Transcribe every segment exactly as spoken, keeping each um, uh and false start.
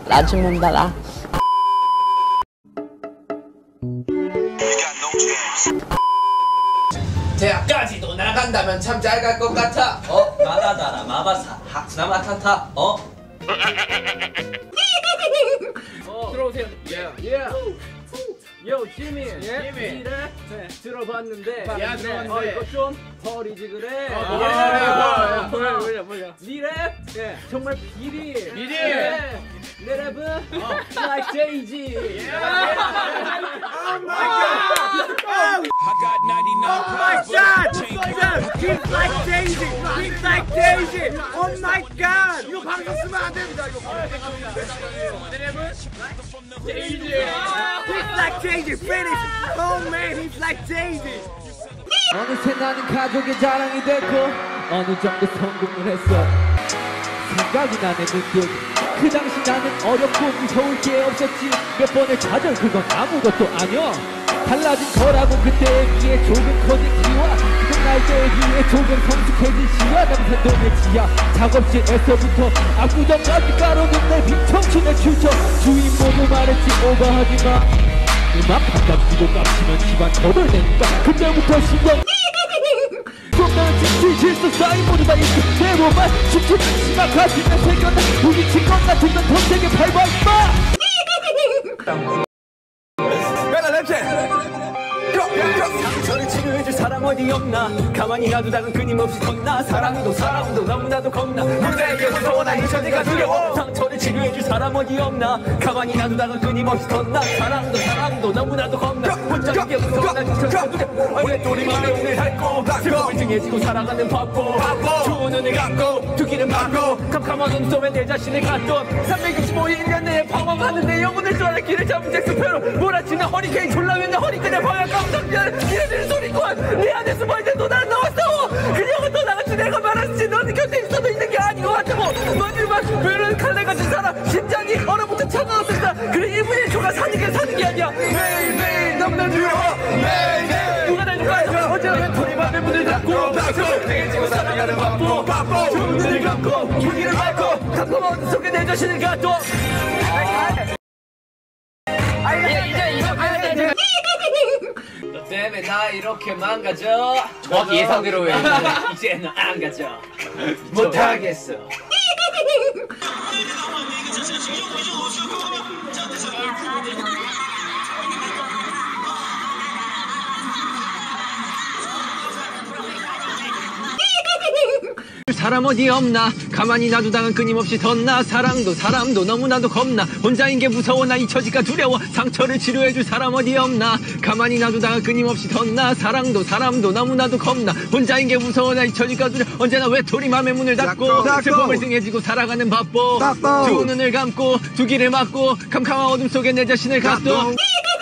라즈몬 바라. 대학까지도 나간다면 참 잘 갈 것 같아. 어? 나나나나 마바사 하츠나마타타 어? 어, 들어오세요. 예. 예. 요 지민. 예. 지민. 네, 들어봤는데. 야, 들어봤는데. 어, 이거 좀 버리지 그래. 어, 뭐야, 뭐야, 뭐야, 뭐야. 니 랩? 예. 정말 비리. 비리. 예. 내 랩은 like Jay-Z. Oh my god! Oh my god! He's like Jay-Z! He's like Jay-Z! Oh my god! 이거 방송 쓰면 안 됩니다. 이거 방송 쓰면 안 됩니다. 내 랩은 Jay-Z! He's like Jay-Z! Finish! Oh man, he's like Jay-Z! 어느새 나는 가족의 자랑이 됐고 어느 정도 성공을 했어. 생각이 나네 문득 그 당시 나는 어렵고 무서울 게 없었지. 몇 번의 좌절 그건 아무것도 아니야. 달라진 거라고 그때에 비해 조금 커진 기와 지금 날 때에 비해 조금 성숙해진 시와 남산동의 지하 작업실에서부터 압구정까지 가로는 내 빈청춘의 출처. 주인 모두 말했지 오버하지마. 음악 한답시고 깝치면 집안 거덜내니까 그때부터 신경 나는 진실 질서 쌓인 모두 다 있어. 내 몸만 춤추 심각하지만 새겨나 부딪힌 것 같은 건 덤색에 밟아 임마. 가라 랩체! 저를 치료해줄 사람 어디 없나. 가만히 놔두다간 끊임없이 덧나. 사랑도 사랑도 너무나도 겁나. 무대에게 무서워 나 이천이가 두려워. 상처를 치료해줄 사람 어디 없나. 가만히 놔두다간 끊임없이 덧나. 사랑도 사랑도 너무나도 겁나. 혼자 이게 무서워 나 이천이가 두려워. 외톨이만의 오늘 핥고 슬픔을 등에 지고 살아가는 바보. 두 눈을 감고 두 귀를 막고 캄캄한 눈썹에 내 자신을 갖던 삼백육십오 일 년 내에 방황하는 내 영혼을 쏘는 길을 잡은 잭스페로 몰아치는 허리케인 졸라맨 허리끈에 방향 깜짝이야. 니네들 소리꾼 내 안에서 말대도 나랑 나와 싸워. 그냥은 너 나같이 내가 말했지. 너는 곁에 있어도 있는 게 아닌 것 같다고. 너들만 별은 칼날 같은 사람 심장이 얼어붙어 차가웠었다. 그래 일 분 일 초가 사는 게 사는 게 아니야. 매일매일 너무나 두려워. 매일매일 누가 날 누가 언제나 왼토리 맘에 문을 닫고 내게 지고 살아가는 바보 바보. 두 눈을 감고 두 귀를 막고 캄캄한 속에 내 자신을 갖고 너 때문에 나 이렇게 망가져. 정확히 예상대로 해. 이제는 안 가져. 못하겠어. 사람 어디 없나. 가만히 놔두다간 끊임없이 덧나. 사랑도 사람도 너무나도 겁나. 혼자인 게 무서워 나 잊혀질까 두려워. 상처를 치료해줄 사람 어디 없나. 가만히 놔두다간 끊임없이 덧나. 사랑도 사람도 너무나도 겁나. 혼자인 게 무서워 나 잊혀질까 두려워. 언제나 외톨이 맘의 문을 닫고 슬픔을 등에 지고 살아가는 바보. 두 눈을 감고 두 귀를 막고 캄캄한 어둠 속에 내 자신을 갖고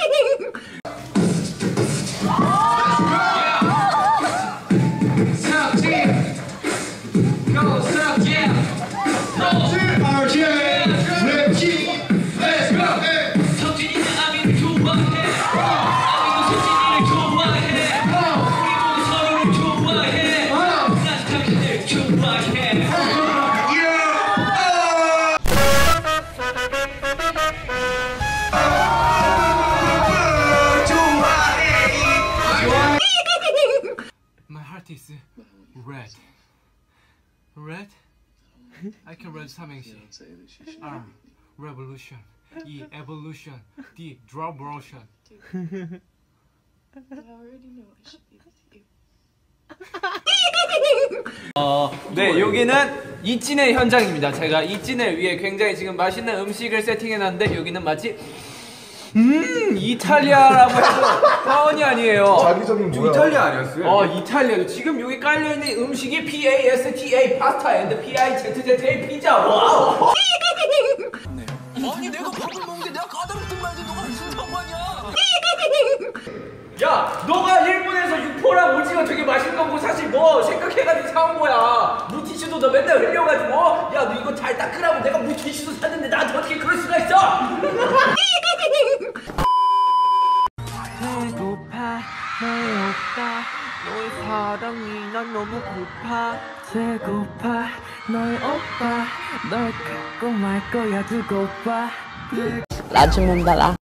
is red. Red? I can read 삼행시. R. Revolution. E. Evolution. D. Drop motion. I already know what should be with you. 어, 네, 여기는 이찐의 현장입니다. 제가 이찐을 위해 굉장히 지금 맛있는 음식을 세팅해놨는데 여기는 마치 음 이탈리아라고 해도 과언이 아니에요. 자기적인 뭐야? 이탈리아 아니었어요? 어 이탈리아. 지금 여기 깔려있는 음식이 피 에이 에스 티 에이 파스타 앤드 피 아이 제트 제트 에이 피자. 와우. 아니 내가 밥을 먹는데 내가 까다롭든 말든 너가 무슨 상관이야. 야 너가 일본에서 육포랑 오징어 되게 맛있는 거고 사실 너 생각해가지고 사온 거야. 물티슈도 너 맨날 흘려가지고 야 너 이거 잘 닦으라고 내가 물티슈도 샀는데 나한테 어떻게 그럴 수가 있어. 배고파 너의 오빠 너의 사랑이 난 너무 고파. 배고파 너의 오빠 널 갖고 말 할 거야 두고 봐 라주문 달아.